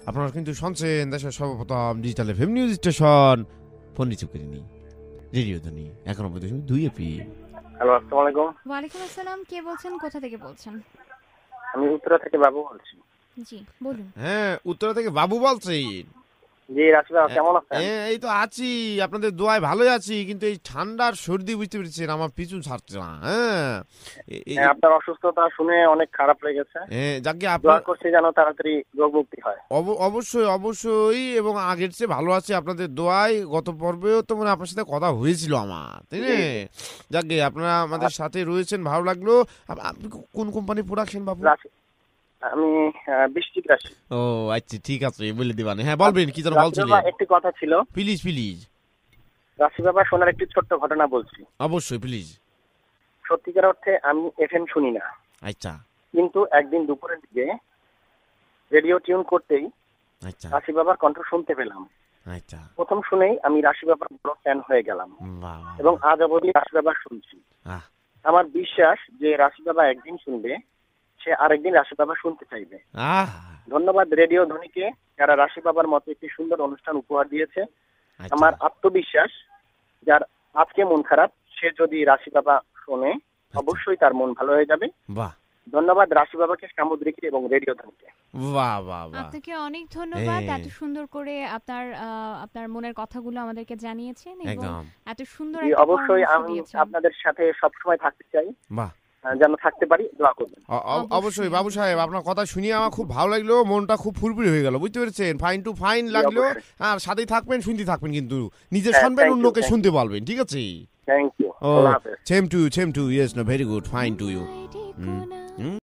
আপনারা কিন্তু শুনছেন দেশের সর্বপ্রথম digital FM news station phone receive করিনি রেডিও ধ্বনি 91.2 এফএম। হ্যালো, আসসালামু আলাইকুম। ওয়ালাইকুম আসসালাম। কে বলছেন, কোথা থেকে বলছেন? আমি উত্তরা থেকে বাবু বলছি। জি বলুন। হ্যাঁ, উত্তরা থেকে বাবু বলছেন। জি রাশি বাবা, কেমন আছেন? এই তো আছি, আপনাদের দোয়ায় ভালোই আছি, কিন্তু এই ঠান্ডার সর্দি বুঝতে পেরেছেন আমার পিছু ছাড়ছে না। আপনার অসুস্থতা শুনে অনেক খারাপ লেগেছে। যাকে দোয়া আপনার করছি যেন তাড়াতাড়ি রোগ মুক্তি হয়। অবশ্যই অবশ্যই, এবং আগের চেয়ে ভালো আছে আপনাদের দোয়ায়। গত পর্বেও তো মানে আপনার সাথে কথা হয়েছিল আমার, তাই না? যাকে আপনারা আমাদের সাথে রয়েছেন, ভালো লাগলো। আপনি কোন কোম্পানি প্রোডাকশন বাবু? আমি বৃশ্চিক রাশি। ও আচ্ছা, ঠিক আছে, বলে দিবানে। হ্যাঁ বলবেন, কি যেন বলছিলেন? একটি কথা ছিল, প্লিজ প্লিজ। রাশি বাবা শোনার একটি ছোট্ট ঘটনা বলছি। অবশ্যই প্লিজ। সত্যিকার অর্থে আমি এফএম শুনি না। আচ্ছা। কিন্তু একদিন দুপুরের দিকে রেডিও টিউন করতেই আচ্ছা রাশি বাবার কণ্ঠ শুনতে পেলাম। আচ্ছা। প্রথম শুনেই আমি রাশি বাবার বড় ফ্যান হয়ে গেলাম এবং আজ অবধি রাশি বাবা শুনছি। আমার বিশ্বাস যে রাশি বাবা একদিন শুনবে, সে আরেকদিন রাশি বাবা শুনতে চাইবে। ধন্যবাদ রেডিও ধ্বনিকে, যারা রাশি বাবার মতো একটি সুন্দর অনুষ্ঠান উপহার দিয়েছে। আমার আত্মবিশ্বাস, যার আজকে মন খারাপ, সে যদি রাশি বাবা শোনে অবশ্যই তার মন ভালো হয়ে যাবে। বাহ, ধন্যবাদ রাশি বাবাকে, সামুদ্রিক এবং রেডিও ধ্বনিকে। বাহ বাহ বাহ, আপনাকে অনেক ধন্যবাদ। এত সুন্দর করে আপনার মনের কথাগুলো আমাদেরকে জানিয়েছেন এবং এত সুন্দর একটা অবশ্যই আমি আপনাদের সাথে সব সময় থাকতে চাই। বাহ, যেন থাকতে পারি, দোয়া করবেন। অবশ্যই বাবু সাহেব, আপনার কথা শুনিয়ে আমার খুব ভালো লাগলো, মনটা খুব ফুরফুরি হয়ে গেল, বুঝতে পেরেছেন? ফাইন টু ফাইন লাগলো। আর সাথেই থাকবেন, শুনতে থাকবেন, কিন্তু নিজে শুনবেন, অন্যকে শুনতে বলবেন, ঠিক আছে? Thank you. Same to you, yes, no, very good, fine to you.